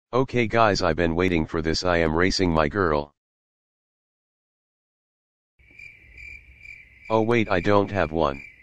Okay guys, I've been waiting for this. I am racing my girl. Oh wait, I don't have one.